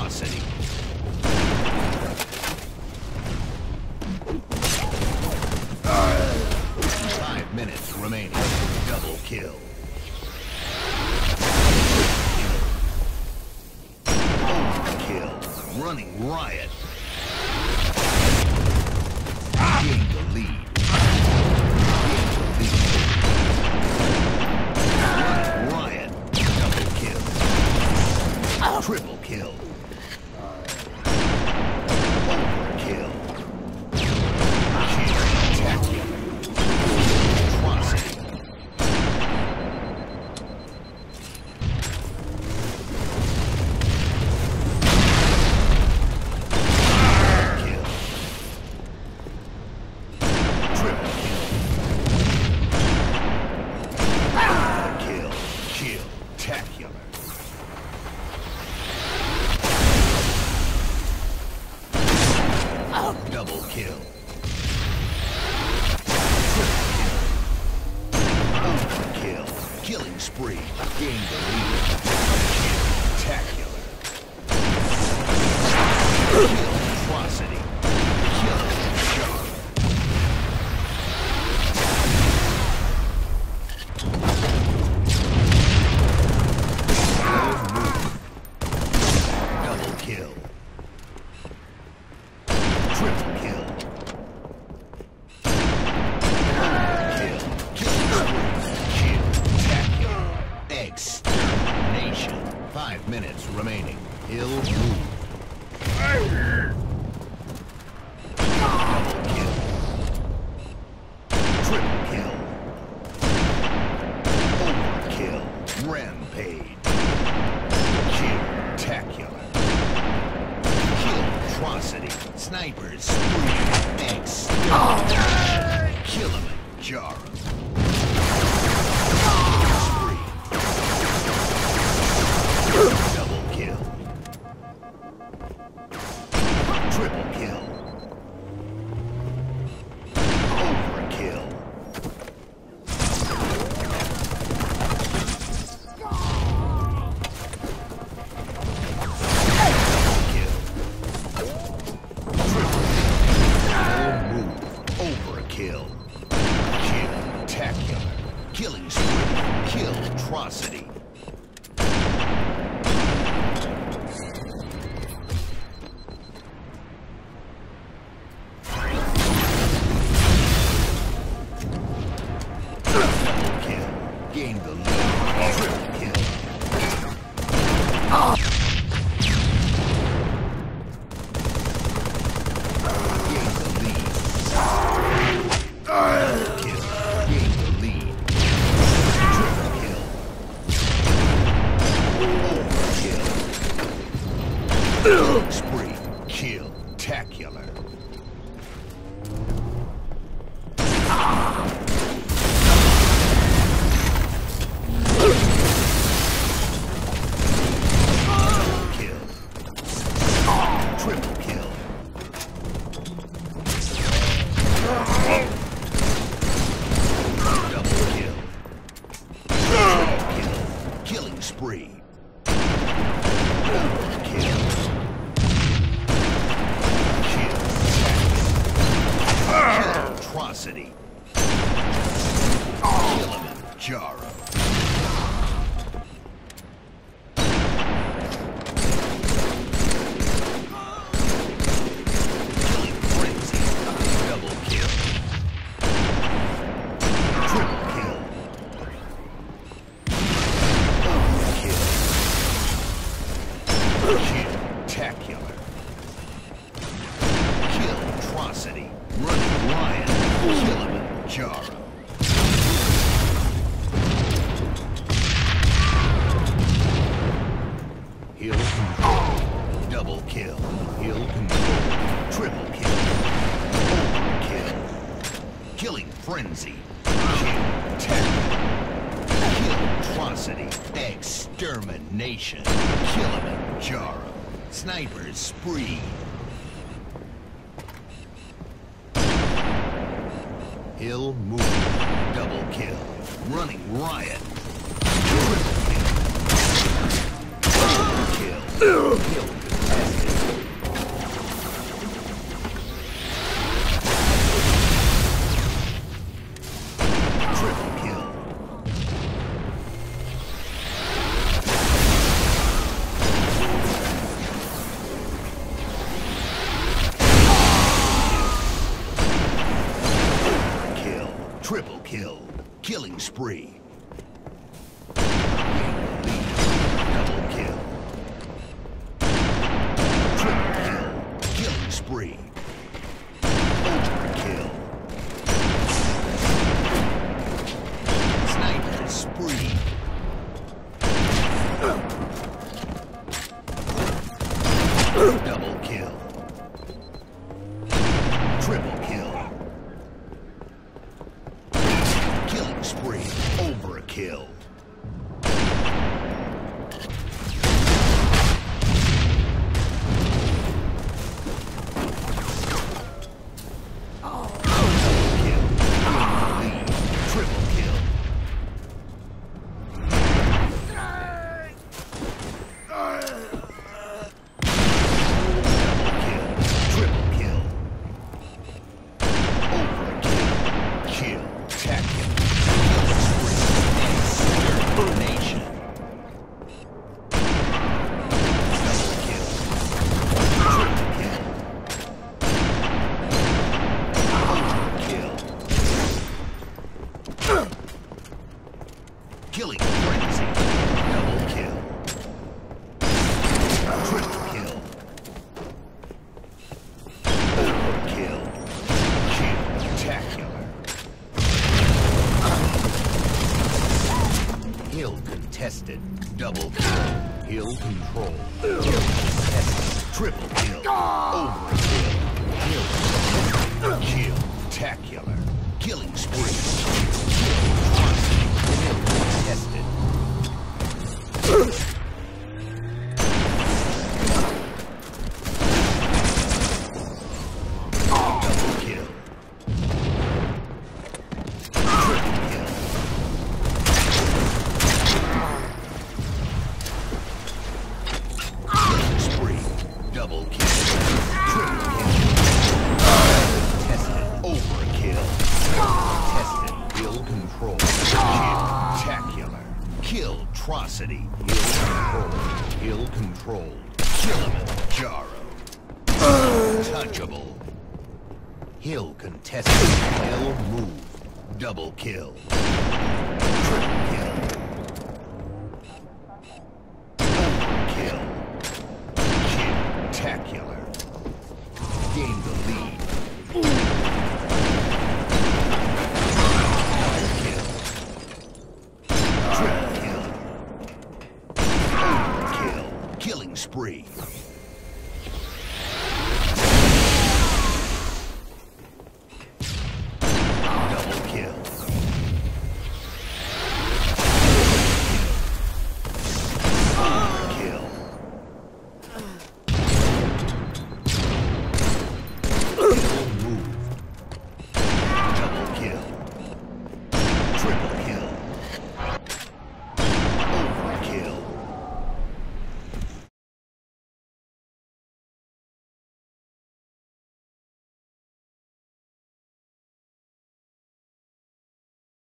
atrocity. 5 minutes remaining. Double kill. Overkill. Running riot. Gain the lead. Running riot. Double kill. Triple kill. Overkill. Double kill. Overkill. Killing spree. Gain the lead. Spectacular. Kill atrocity. Kill sharp. Double kill. Triple kill. Overkill. Spectacular. Extermination. 5 minutes remaining. Ill move. Double kill. Triple kill. Overkill. Rampage. Spectacular. Atrocity. Snipers. Spree. Extermination. Kilimanjaro. Spree. Double kill. Triple kill. Overkill. Overkill. Spectacular. Killing spree. Kill atrocity. Double kill. Gain the lead. Triple kill. Gain the lead. Double kill. Gain the lead. Triple kill. Overkill. Spree. Kill. Tacular. Kill. Triple kill. Double kill. Triple kill. Killing spree. Overkill. Kill. Kill atrocity. Kilimanjaro. Killing frenzy. Double kill. Triple kill. Overkill. Spectacular. Kill atrocity. Running riot. Kilimanjaro. Hill control. Double kill. Hill control. Triple kill. Overkill. Killing frenzy. Spectacular. Kill atrocity. Extermination. Kilimanjaro. Snipers spree. Hill move. Double kill. Running riot. Triple kill. Kill. Kill. Double kill. Triple kill. Killing spree. Overkill. Killing frenzy. Double kill. Triple kill. Overkill. Kill-tacular. Hill contested. Double kill. Hill control. Hill contested. Triple kill. Overkill. Hill kill-tacular. Killing spree. Tested. Double kill. Triple kill. Killing spree. Double kill. Triple kill. Tested. Overkill. Tested. Ill control. Kill-tacular. Kill-trocity. Ill-controlled. Kilimanjaro. Untouchable. Hill contested. Hill move. Double kill. Triple kill. Overkill. Kill-tacular. Gain the lead. Killing spree.